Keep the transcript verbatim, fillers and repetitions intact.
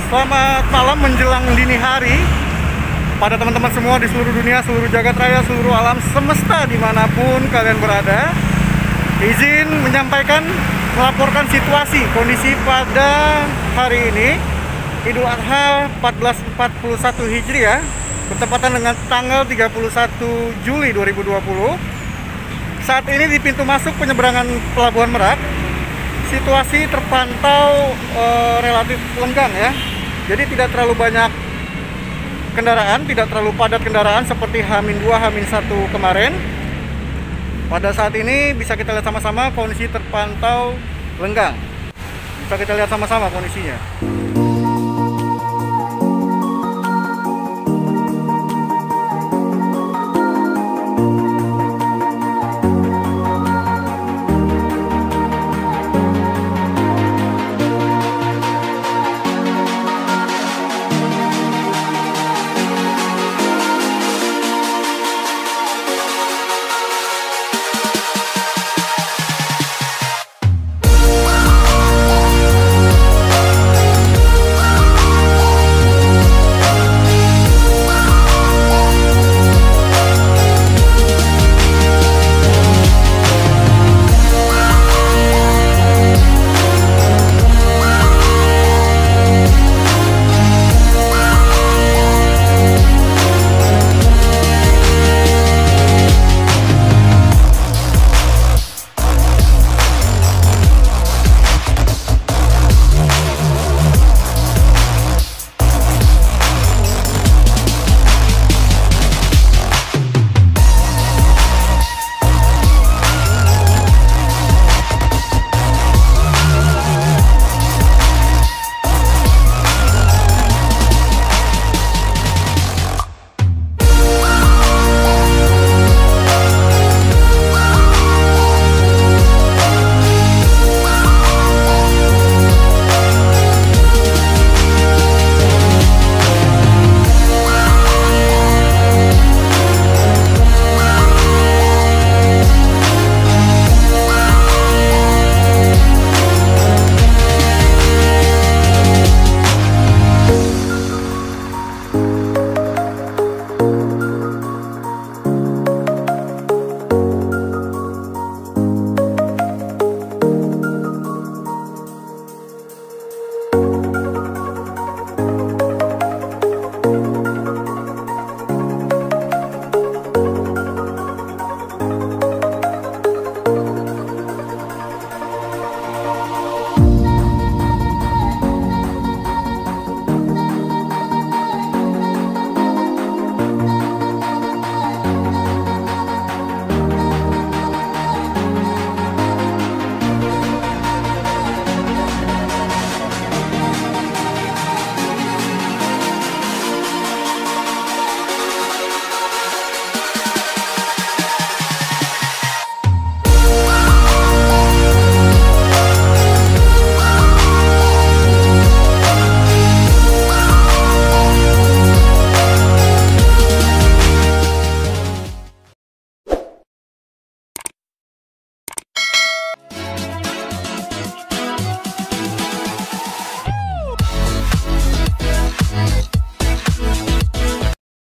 Selamat malam menjelang dini hari pada teman-teman semua di seluruh dunia, seluruh jagat raya, seluruh alam semesta dimanapun kalian berada. Izin menyampaikan, melaporkan situasi kondisi pada hari ini Idul Adha seribu empat ratus empat puluh satu Hijriah, bertepatan dengan tanggal tiga puluh satu Juli dua ribu dua puluh. Saat ini di pintu masuk penyeberangan Pelabuhan Merak, situasi terpantau e, relatif lenggang ya. Jadi tidak terlalu banyak kendaraan, tidak terlalu padat kendaraan seperti H dua, H satu kemarin. Pada saat ini bisa kita lihat sama-sama kondisi terpantau lenggang. Bisa kita lihat sama-sama kondisinya.